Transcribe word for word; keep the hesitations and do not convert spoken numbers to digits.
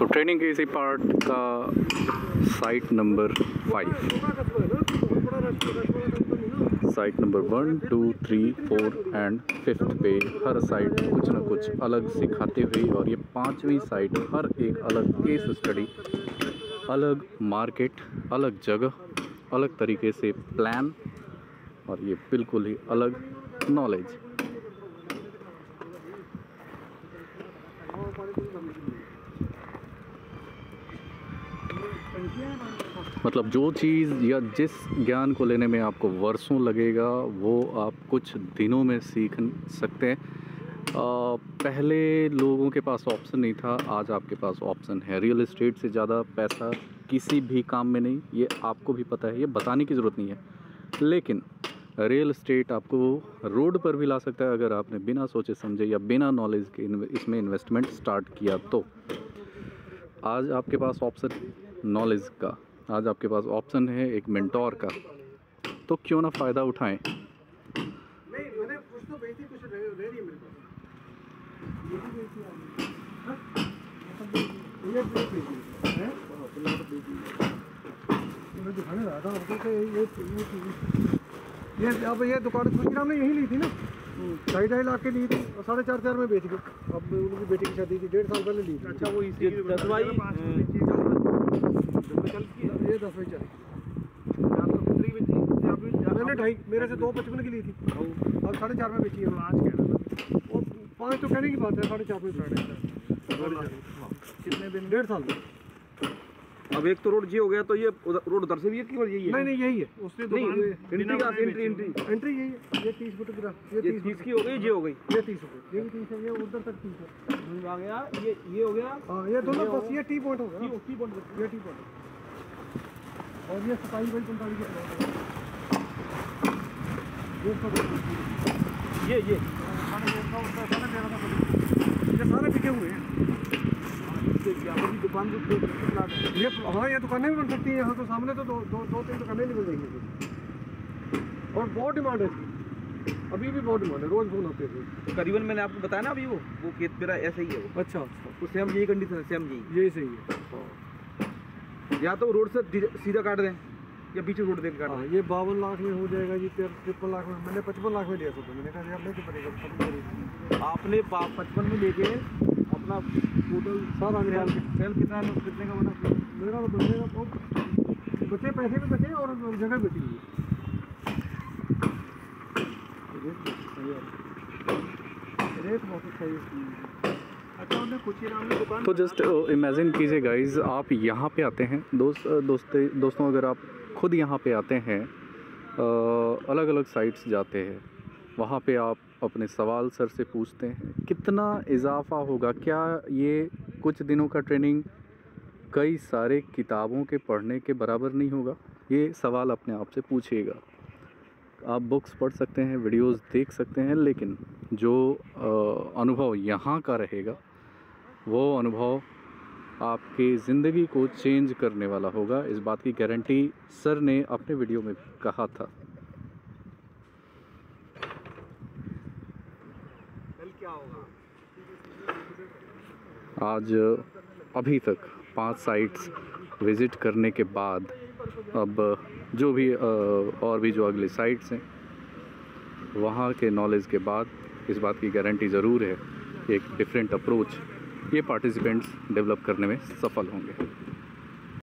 तो ट्रेनिंग के इसी पार्ट का site number five, site number one two three four and fifth पे हर साइट कुछ ना कुछ अलग सिखाते हुए, और ये पांचवी साइट हर एक अलग केस स्टडी, अलग मार्केट, अलग जगह, अलग तरीके से प्लान, और ये बिल्कुल ही अलग नॉलेज। मतलब जो चीज़ या जिस ज्ञान को लेने में आपको वर्षों लगेगा वो आप कुछ दिनों में सीख सकते हैं। आ, पहले लोगों के पास ऑप्शन नहीं था, आज आपके पास ऑप्शन है। रियल एस्टेट से ज़्यादा पैसा किसी भी काम में नहीं, ये आपको भी पता है, ये बताने की ज़रूरत नहीं है। लेकिन रियल एस्टेट आपको रोड पर भी ला सकता है अगर आपने बिना सोचे समझे या बिना नॉलेज के इसमें इन्वेस्टमेंट स्टार्ट किया। तो आज आपके पास ऑप्शन नॉलेज का, आज आपके पास ऑप्शन है एक मेंटोर का, तो क्यों ना फ़ायदा उठाएं। नहीं मैंने कुछ तो बेची, कुछ रह रह रही है मेरे पास। ये भी बेची है, ये बेची है, प्लॉट बेची है। मैं दिखाने रहा था आपको कि ये ये ये अब ये दुकान खुशी राम ने यही ली थी ना, ढाई ढाई लाख के ली थी और साढ़े चार चार में बेच गए। अब उनकी बेटी की शादी थी, डेढ़ साल पहले ली थी। अच्छा वो इसी दस बाई ये दस बाई चली, मैंने ढाई, मेरे से दो पचपन की ली थी, अब साढ़े चार में बेची है। आज कह रहा था और पाँच तो कहने की बात है, साढ़े चार में कितने दिन, डेढ़ साल में। अब एक तो रोड जी हो गया, तो ये रोड उधर से भी है कि यही है? नहीं नहीं यही है, उसने नहीं एंट्री का एंट्री एंट्री एंट्री यही है। ये तीस फुट ग्राफ, ये तीस की हो गई, ये हो गई, ये तीस हो गई, ये भी तीस है, ये उधर तक तीस है। समझ आ गया, ये ये हो गया। हाँ ये दोनों बस ये टी पॉइंट हो गया, टी पॉइंट, ये टी पॉइंट। और ये सताईस बाई पैंतालीस का ये ये ये सारे बिके हुए हैं। दुकान ये हाँ ये दुकानें भी बन सकती हैं यहाँ, तो सामने तो दो दो दो तीन दुकानें निकल जाएंगी और बहुत डिमांड है इसकी, अभी भी बहुत डिमांड है, रोज फोन होते हैं। करीबन मैंने आपको बताया ना अभी वो वो खेत मेरा ऐसा ही है वो। अच्छा अच्छा, तो सेम यही कंडीशन है, सेम यही यही सही है। या तो रोड से सीधा काट दें या बीच रोड देख काट दें। ये बावन लाख में हो जाएगा जी, तिरपन लाख में। मैंने पचपन लाख में लिया था, तो मैंने कहा यार नहीं पड़ेगा। आपने पचपन में लेके अपना टोटल सारा निकाल के सेल कितना कितने का बना? मेरा तो बचेगा तो बचे, पैसे भी बचे और जगह बची हुई। रेट बहुत अच्छा है। अच्छा कुछ ही नाम में दुकान। तो जस्ट इमेजिन कीजिए गाइज, आप यहाँ पे आते हैं, दोस्त दोस्ते दोस्तों अगर आप खुद यहाँ पे आते हैं, अलग अलग साइट्स जाते हैं, वहाँ पे आप अपने सवाल सर से पूछते हैं, कितना इजाफा होगा? क्या ये कुछ दिनों का ट्रेनिंग कई सारे किताबों के पढ़ने के बराबर नहीं होगा? ये सवाल अपने आप से पूछिएगा। आप बुक्स पढ़ सकते हैं, वीडियोस देख सकते हैं, लेकिन जो अनुभव यहाँ का रहेगा वो अनुभव आपकी ज़िंदगी को चेंज करने वाला होगा। इस बात की गारंटी सर ने अपने वीडियो में कहा था। क्या होगा? आज अभी तक पांच साइट्स विज़िट करने के बाद, अब जो भी और भी जो अगली साइट्स हैं वहाँ के नॉलेज के बाद इस बात की गारंटी ज़रूर है, एक डिफरेंट अप्रोच ये पार्टिसिपेंट्स डेवलप करने में सफल होंगे।